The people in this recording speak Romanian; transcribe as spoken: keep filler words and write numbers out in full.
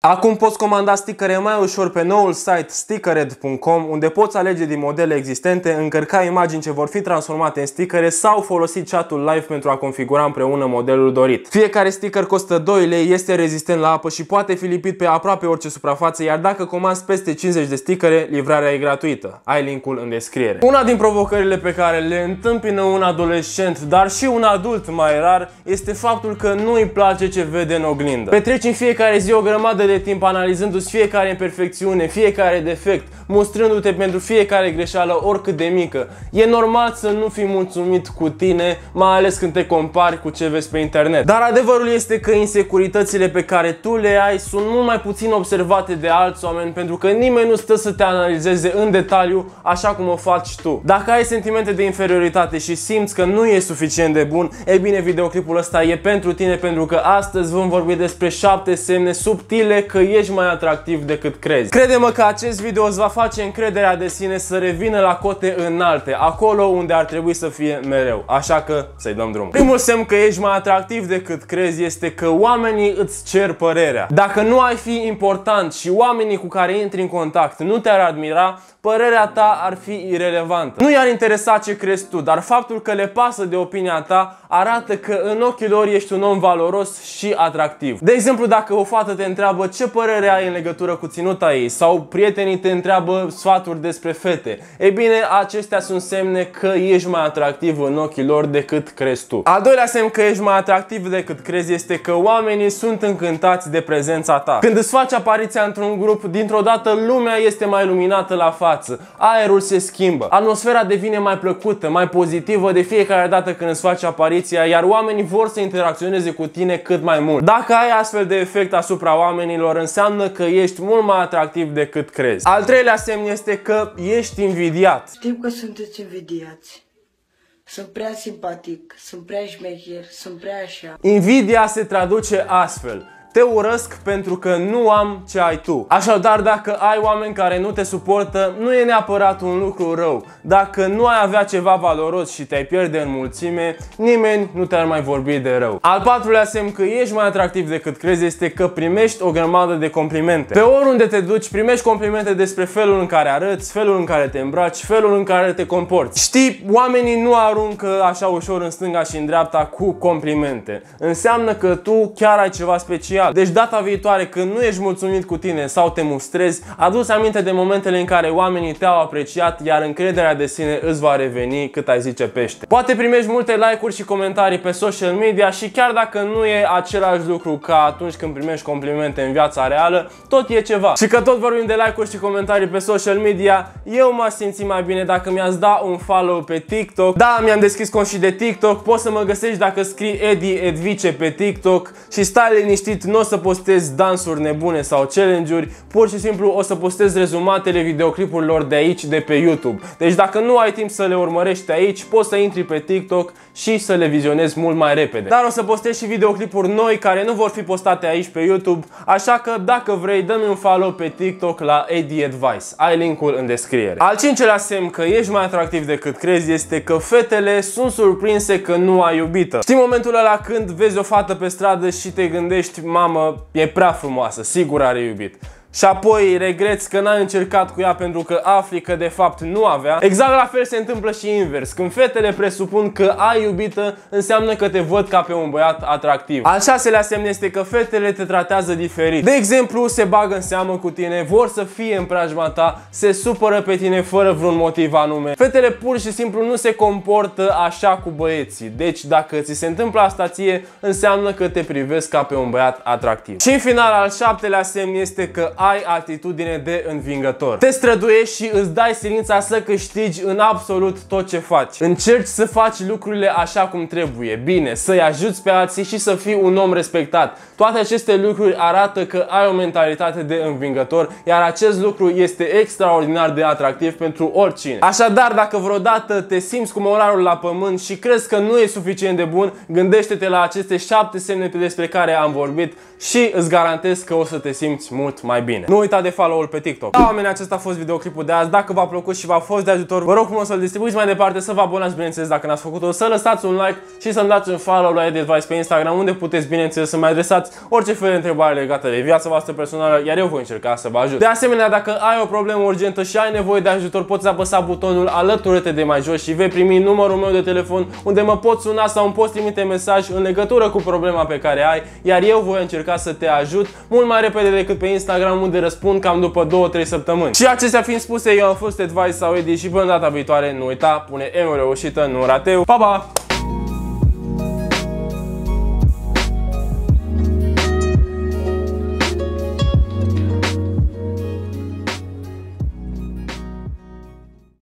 Acum poți comanda stickere mai ușor pe noul site stickered punct com, unde poți alege din modele existente, încărca imagini ce vor fi transformate în stickere sau folosi chatul live pentru a configura împreună modelul dorit. Fiecare sticker costă doi lei, este rezistent la apă și poate fi lipit pe aproape orice suprafață, iar dacă comanzi peste cincizeci de stickere, livrarea e gratuită. Ai linkul în descriere. Una din provocările pe care le întâmpină un adolescent, dar și un adult mai rar, este faptul că nu îi place ce vede în oglindă. Petreci în fiecare zi o grămadă de de timp analizându-ți fiecare imperfecțiune, fiecare defect, mostrându-te pentru fiecare greșeală, oricât de mică. E normal să nu fii mulțumit cu tine, mai ales când te compari cu ce vezi pe internet. Dar adevărul este că insecuritățile pe care tu le ai sunt mult mai puțin observate de alți oameni, pentru că nimeni nu stă să te analizeze în detaliu așa cum o faci tu. Dacă ai sentimente de inferioritate și simți că nu e suficient de bun, e bine, videoclipul ăsta e pentru tine, pentru că astăzi vom vorbi despre șapte semne subtile că ești mai atractiv decât crezi. Crede-mă că acest video îți va face încrederea de sine să revină la cote înalte, acolo unde ar trebui să fie mereu. Așa că să-i dăm drumul. Primul semn că ești mai atractiv decât crezi este că oamenii îți cer părerea. Dacă nu ai fi important și oamenii cu care intri în contact nu te-ar admira, părerea ta ar fi irelevantă. Nu i-ar interesa ce crezi tu, dar faptul că le pasă de opinia ta arată că în ochii lor ești un om valoros și atractiv. De exemplu, dacă o fată te întreabă ce părere ai în legătură cu ținuta ei sau prietenii te întreabă sfaturi despre fete, e bine, acestea sunt semne că ești mai atractiv în ochii lor decât crezi tu. Al doilea semn că ești mai atractiv decât crezi este că oamenii sunt încântați de prezența ta. Când îți faci apariția într-un grup, dintr-o dată lumea este mai luminată la față, aerul se schimbă, atmosfera devine mai plăcută, mai pozitivă de fiecare dată când îți faci apariția, iar oamenii vor să interacționeze cu tine cât mai mult. Dacă ai astfel de efect asupra oamenilor, înseamnă că ești mult mai atractiv decât crezi. Al treilea semn este că ești invidiat. Știu că sunteți invidiați. Sunt prea simpatic, sunt prea șmecher, sunt prea așa. Invidia se traduce astfel: te urăsc pentru că nu am ce ai tu. Așadar, dacă ai oameni care nu te suportă, nu e neapărat un lucru rău. Dacă nu ai avea ceva valoros și te-ai pierde în mulțime, nimeni nu te-ar mai vorbi de rău. Al patrulea semn că ești mai atractiv decât crezi este că primești o grămadă de complimente. Pe oriunde te duci, primești complimente despre felul în care arăți, felul în care te îmbraci, felul în care te comporți. Știi, oamenii nu aruncă așa ușor în stânga și în dreapta cu complimente. Înseamnă că tu chiar ai ceva special. Deci data viitoare când nu ești mulțumit cu tine sau te mustrezi, adu-ți aminte de momentele în care oamenii te-au apreciat, iar încrederea de sine îți va reveni cât ai zice pește. Poate primești multe like-uri și comentarii pe social media și chiar dacă nu e același lucru ca atunci când primești complimente în viața reală, tot e ceva. Și că tot vorbim de like-uri și comentarii pe social media, eu m-aș simți mai bine dacă mi-ați da un follow pe TikTok. Da, mi-am deschis cont și de TikTok, poți să mă găsești dacă scrii Edi Edvice pe TikTok și stai liniștit. Nu o să postez dansuri nebune sau challenge-uri, pur și simplu o să postez rezumatele videoclipurilor de aici, de pe YouTube. Deci dacă nu ai timp să le urmărești aici, poți să intri pe TikTok și să le vizionezi mult mai repede. Dar o să postez și videoclipuri noi care nu vor fi postate aici pe YouTube, așa că dacă vrei, dă-mi un follow pe TikTok la Edi Advice. Ai linkul în descriere. Al cincelea semn că ești mai atractiv decât crezi este că fetele sunt surprinse că nu ai iubită. Știi momentul ăla când vezi o fată pe stradă și te gândești: mamă, e prea frumoasă, sigur are iubit. Și apoi regreți că n-ai încercat cu ea pentru că afli că de fapt nu avea. Exact la fel se întâmplă și invers. Când fetele presupun că ai iubită, înseamnă că te văd ca pe un băiat atractiv. Al șaselea semn este că fetele te tratează diferit. De exemplu, se bagă în seamă cu tine, vor să fie în preajma ta, se supără pe tine fără vreun motiv anume. Fetele pur și simplu nu se comportă așa cu băieții. Deci dacă ți se întâmplă asta ție, înseamnă că te privesc ca pe un băiat atractiv. Și în final, al șaptelea semn este că ai atitudine de învingător. Te străduiești și îți dai silința să câștigi în absolut tot ce faci. Încerci să faci lucrurile așa cum trebuie, bine, să-i ajuți pe alții și să fii un om respectat. Toate aceste lucruri arată că ai o mentalitate de învingător, iar acest lucru este extraordinar de atractiv pentru oricine. Așadar, dacă vreodată te simți cu moralul la pământ și crezi că nu e suficient de bun, gândește-te la aceste șapte semne despre care am vorbit și îți garantez că o să te simți mult mai bine. bine. Nu uita de follow-ul pe TikTok. Da, oameni, acesta a fost videoclipul de azi. Dacă v-a plăcut și v-a fost de ajutor, vă rog frumos să-l distribuiți mai departe, să vă abonați, bineînțeles, dacă n-ați făcut-o, să lăsați un like și să-mi dați un follow la Edadvice pe Instagram, unde puteți, bineînțeles, să-mi adresați orice fel de întrebare legată de viața voastră personală, iar eu voi încerca să vă ajut. De asemenea, dacă ai o problemă urgentă și ai nevoie de ajutor, poți apăsa butonul alătură-te de mai jos și vei primi numărul meu de telefon, unde mă poți suna sau îmi poți trimite mesaj în legătură cu problema pe care ai, iar eu voi încerca să te ajut mult mai repede decât pe Instagram, unde răspund cam după două trei săptămâni. Și acestea fiind spuse, eu am fost Advice sau Edi și până data viitoare, nu uita, pune M reușită, nu rateu. Pa, pa!